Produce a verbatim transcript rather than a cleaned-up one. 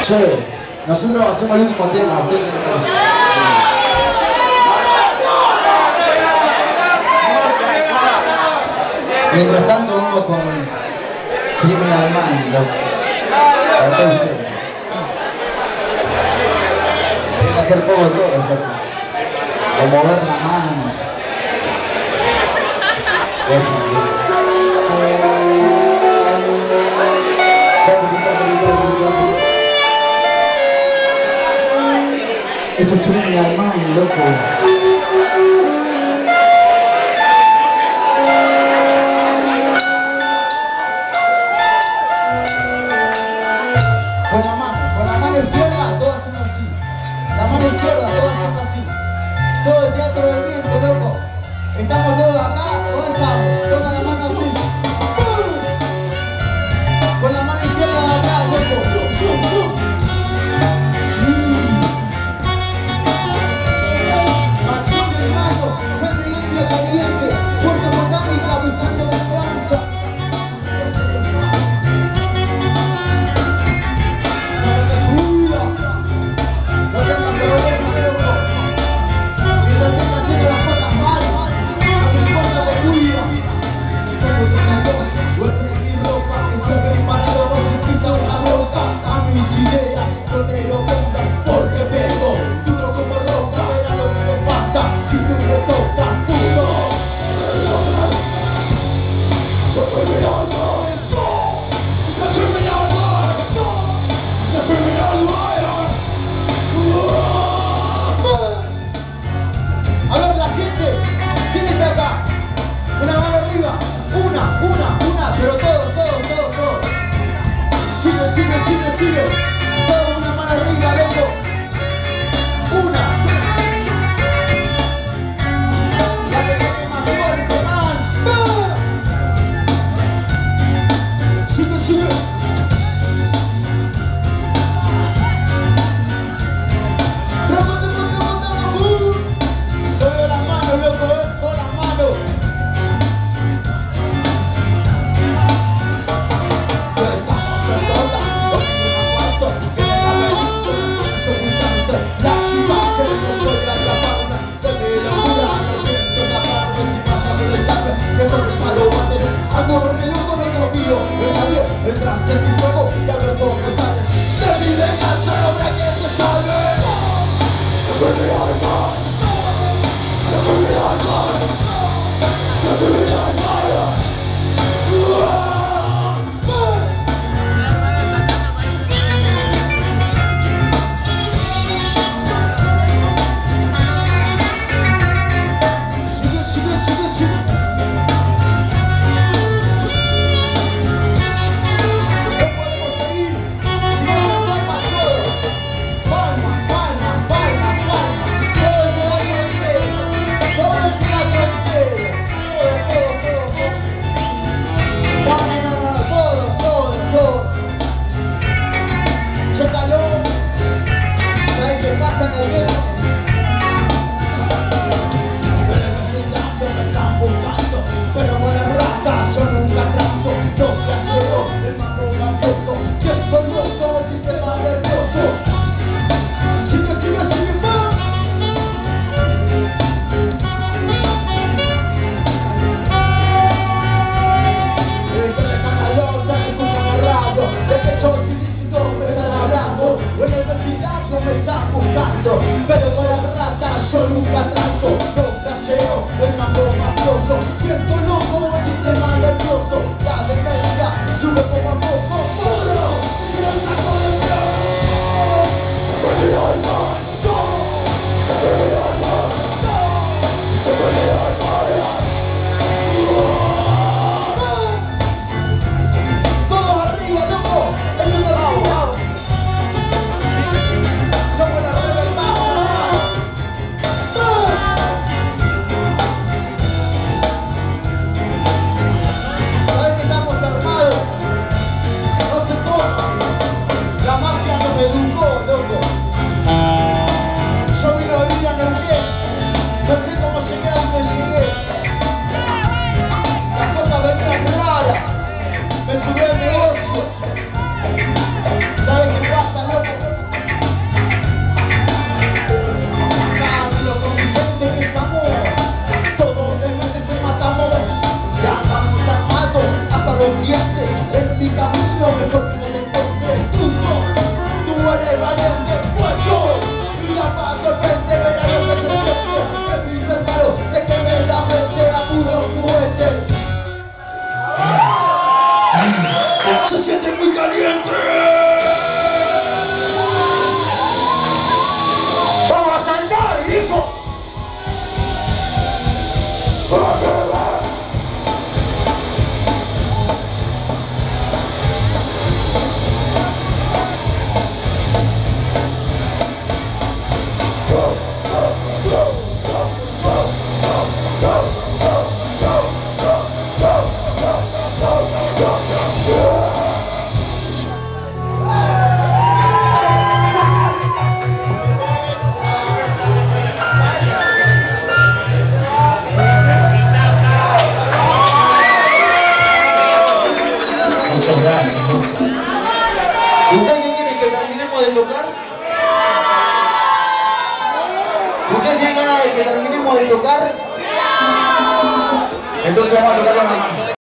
Sí, nosotros hacemos el último tema. Mientras tanto, vamos con Crimen Alemán, loco. Entonces, hay que hacer poco todo, loco. O mover la mano. Esto es Crimen Alemán, loco. Todo el teatro del viento, loco. Estamos todos acá, ¿dónde estamos? Toma la mano así. Con la mano izquierda de acá, loco. Acción del mayo, sangre limpia caliente, fuerza botánica buscando la esperanza. Pero con las ratas yo nunca trato, no flasheo, el mambo mafioso, siento loco, el sistema nervioso, la demencia sube poco a poco. En mi camino mejor que me encuentres tú no. Tú eres valiente, pues yo. Y la paz de frente, verá lo que se siente. En mis hermanos, de que me da frente a puro juguete. Se siente muy caliente. ¡Vamos a saltar, hijo! Muchas gracias. ¿Usted qué quiere que terminemos de tocar? ¿Usted tiene ganas de que terminemos de tocar? Entonces vamos a tocar la máquina.